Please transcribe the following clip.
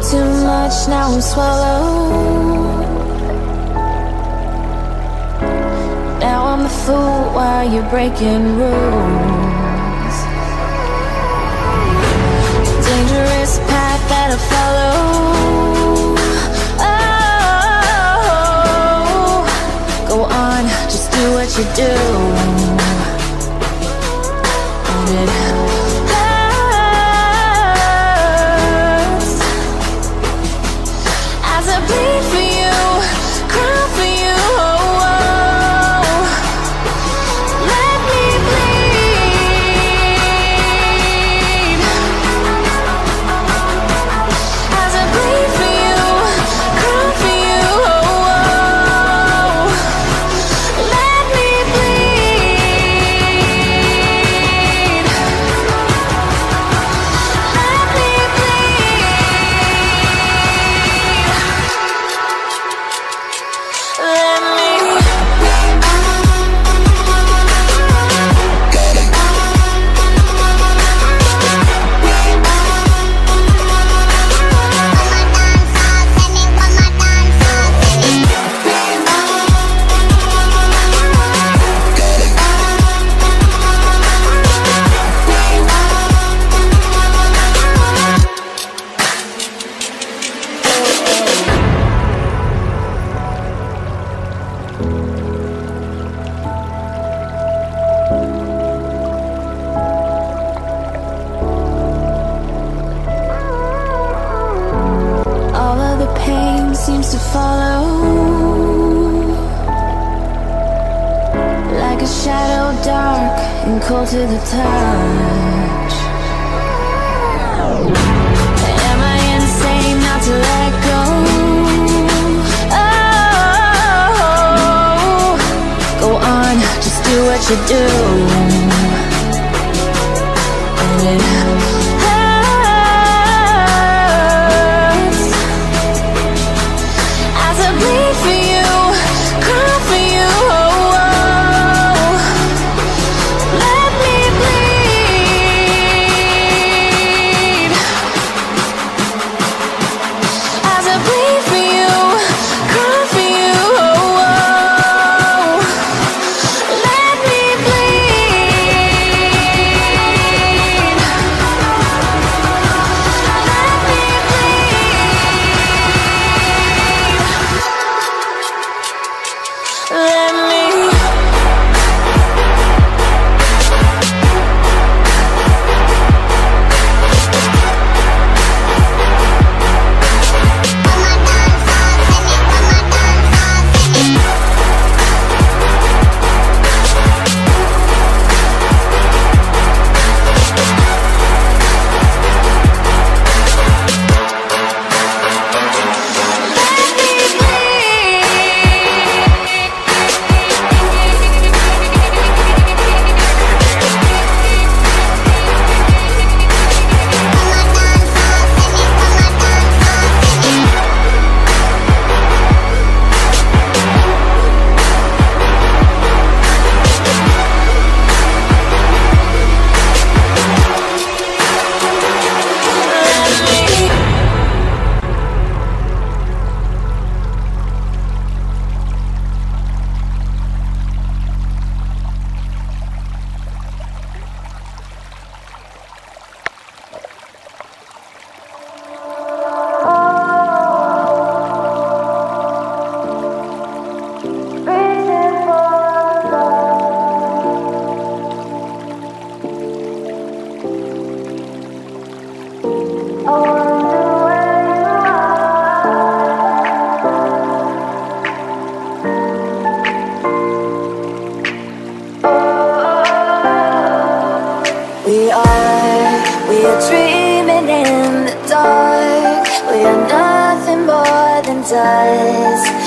too much, now I'm swallowed. Now I'm the fool while you're breaking rules. Dangerous path that I follow. Oh, go on, just do what you do. And it hurts as I bleed for you, cry for you. Let me bleed as I bleed for you, cry for you. Let me bleed. Let me bleed. Let me. All of the pain seems to follow, like a shadow dark and cold to the touch. Am I insane not to let go? Oh, go on, just do what you do. And it hurts as I bleed for you, cry for you. Let me bleed as I bleed for you, cry for you. Let me bleed. Let me bleed. Let me. We are dreaming in the dark. We are nothing more than dust.